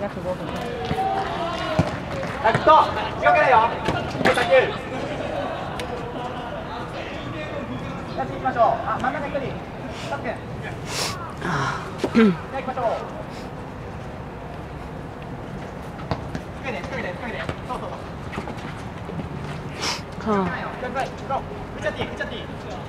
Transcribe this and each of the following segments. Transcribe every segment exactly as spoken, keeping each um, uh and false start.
約ごふん。 ラクト近くだよ。サンキュー。やっていきましょう。あ、真ん中一人。タックン。じゃあ行きましょう。近くで近くで近くで。そうそうそう。 はあ。 近くで。行こう。振っちゃっていい振っちゃっていい。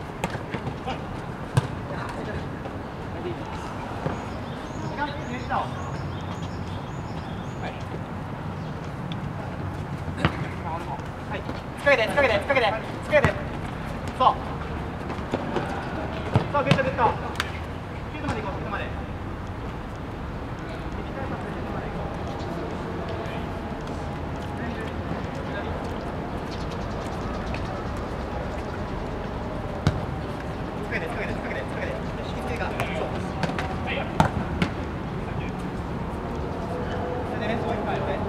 つかけてつかけてつかけてつかけてそうそうグッドグッドキュートまで行こうそこまでつかけてつかけてつかけてつかけて引き付けがそうそれでねそういっぱいね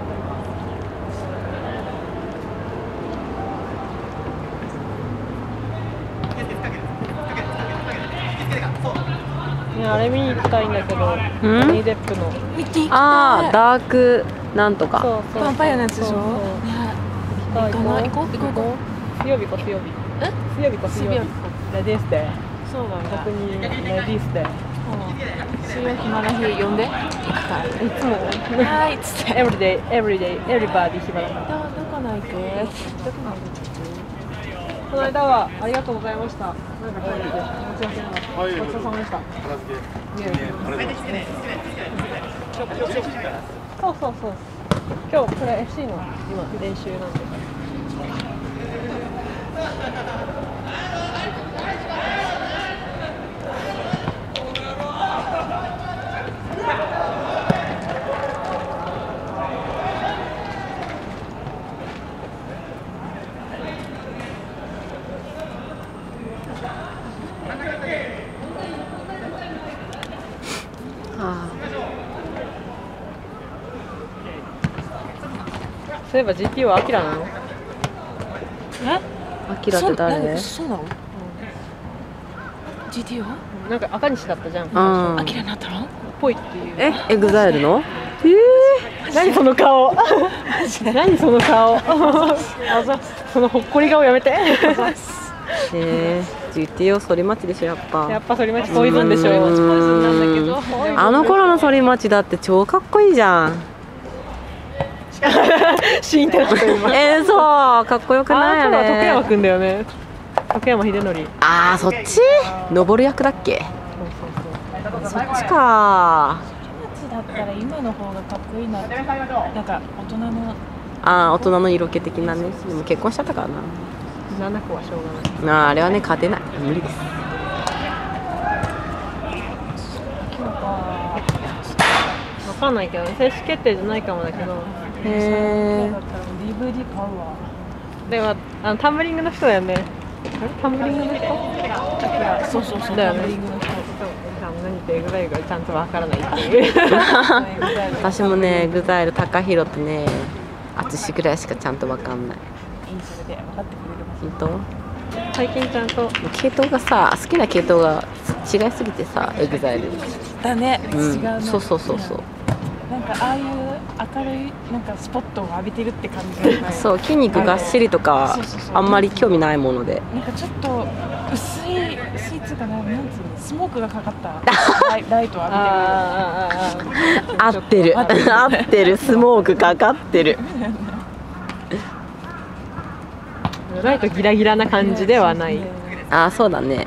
いや、あれ見に行きたいんだけど、ジョニー・デップの。 ああ、ダークなんとか。 そうそう。 ヴァンパイアのやつでしょ。 そうそう行行かない。行こう行こう行こう。 水曜日か水曜日。 え？ 水曜日か水曜日。レディースデー。 そうなんだ。 逆にレディースデー。 水曜暇な日呼んで。行くか。 いつも。 はい、つって。 エブリデイ、エブリデイ、エブリバディ暇だから。 どどこの行く？どこの行く？ この間はありがとうございました。なんか帰って持ち忘れなかった。ごちそうさまでした。そうそうそう。今日これ エフシー の今練習なんで。そういえば ジーティー はアキラなの？ え？ アキラって誰？ そうなの？ジーティー は？ なんか赤西だったじゃん。 うん。 アキラになったの？ ぽいっていう。 え、エグザイルの？ ええー、何その顔。何その顔。あ、そのほっこり顔やめて。 えー、ジーティー を反町でしょやっぱ。 やっぱ反町ポイズンでしょ。ポイズンなんだけど。 あの頃の反町だって超かっこいいじゃん。 シーンってなった今。 えー、そうかっこよくないあれ。 徳山くんだよね。徳山秀則。 ああ、そっち？登る役だっけ？そっちか。 町だったら今の方がかっこいいなって。なんか大人の。 ああ、大人の色気的なね。でも結婚しちゃったからな。 ななこはしょうがない。 ああ、あれはね勝てない。無理です。 今日か。 わかんないけど、正式決定じゃないかもだけど。 へえ。 だったら ディーブイディー 買うわ。 でもあのタンブリングの人だよね。タンブリングの人？ そうそうそう。 だよね。 タンブリングの人。 何言ってエグザイルがちゃんとわからないっていう。 私もね、エグザイル高弘とね、淳ぐらいしかちゃんとわかんない。 いいそれで分かってくれる。 本当？ 最近ちゃんと系統がさ、好きな系統が違いすぎてさ、エグザイル。 だね。 うん、 違うね。 そうそうそうそう。 なんかああいう明るいなんかスポットを浴びてるって感じがそう、筋肉がっしりとかそうそうそうあんまり興味ないもので。 なんかちょっと薄い薄いつうかな、なんつうのスモークがかかったライライトを浴びてる。 合ってる合ってる、スモークかかってる。 ライトギラギラな感じではない。 ああ、そうだね。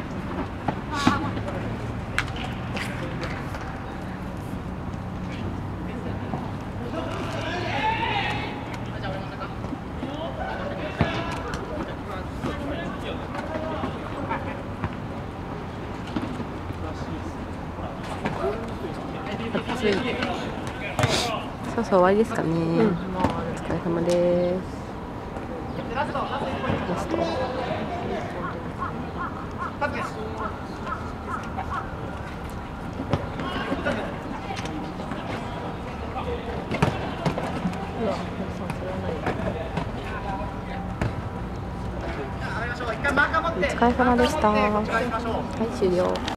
そうそう終わりですかね。うん、お疲れ様です。ラスト。お疲れ様でした。はい、終了。